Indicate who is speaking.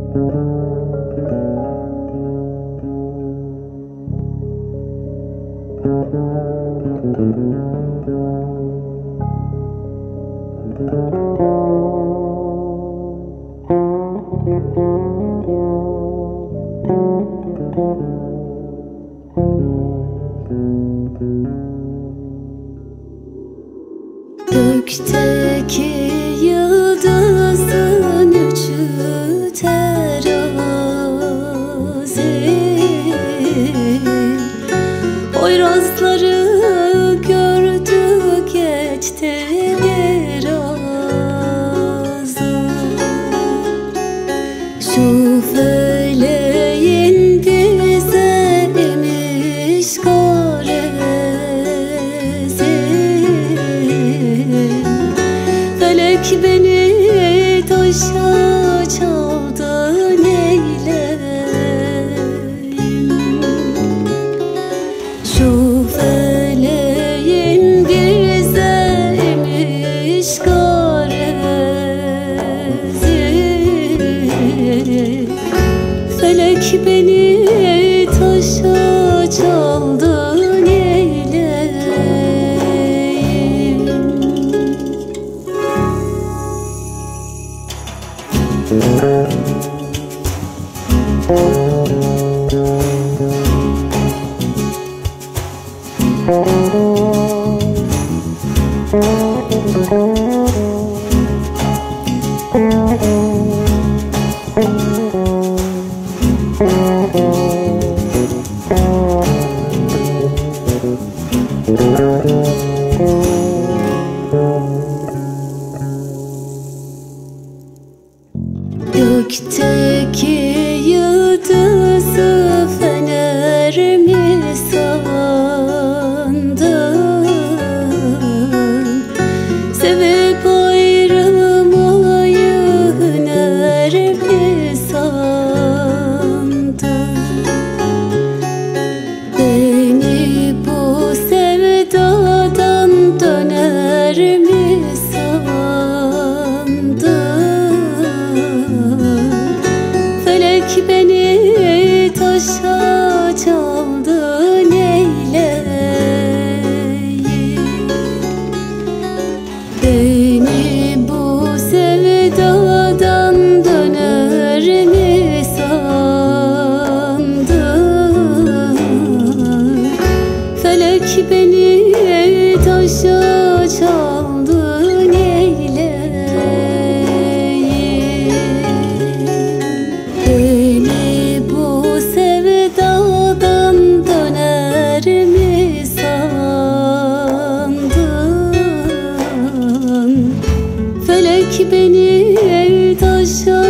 Speaker 1: Gökteki yıldızın üçü terazi, poyrazları gördü geçti biraz. Şu feleğin bize emiş garezi, felek beni taşa çaldı neyleyim. Şu feleğin bize emiş garezi, felek beni taşa çaldı neyleyim. Gökteki yıldızı fener mi sandın? Sevip ayrılmayı hüner mi sandın? Beni bu sevdadan döner mi sandın? Felek beni taşa çaldı neyleyim. Beni bu sevdadan döner mi sandın? Felek beni taşa çaldı neyleyim. Beni bu sevdadan döner mi sandın? Felek beni taşa